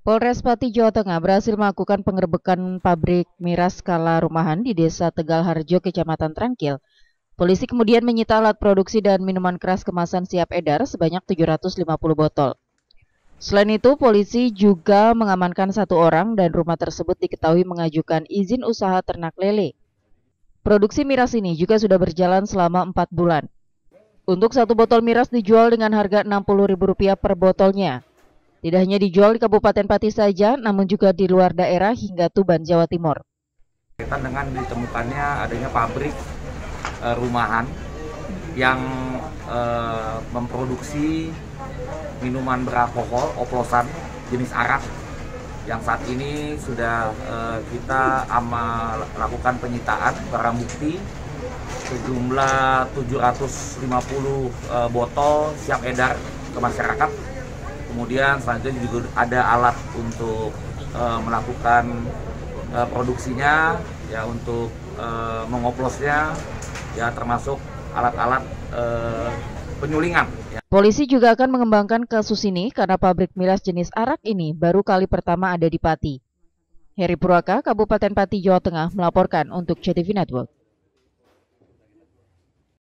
Polres Pati, Jawa Tengah berhasil melakukan penggerbekan pabrik miras skala rumahan di Desa Tegal Harjo, Kecamatan Trengkil. Polisi kemudian menyita alat produksi dan minuman keras kemasan siap edar sebanyak 750 botol. Selain itu, polisi juga mengamankan 1 orang dan rumah tersebut diketahui mengajukan izin usaha ternak lele. Produksi miras ini juga sudah berjalan selama 4 bulan. Untuk 1 botol miras dijual dengan harga Rp60.000 per botolnya. Tidak hanya dijual di Kabupaten Pati saja, namun juga di luar daerah hingga Tuban, Jawa Timur. Kaitan dengan ditemukannya adanya pabrik rumahan yang memproduksi minuman beralkohol oplosan jenis arak, yang saat ini sudah kita lakukan penyitaan barang bukti sejumlah 750 botol siap edar ke masyarakat. Kemudian selanjutnya juga ada alat untuk melakukan produksinya, ya, untuk mengoplosnya, ya, termasuk alat-alat penyulingan. Ya. Polisi juga akan mengembangkan kasus ini karena pabrik miras jenis arak ini baru kali pertama ada di Pati. Heri Purwaka, Kabupaten Pati, Jawa Tengah melaporkan untuk CTV Network.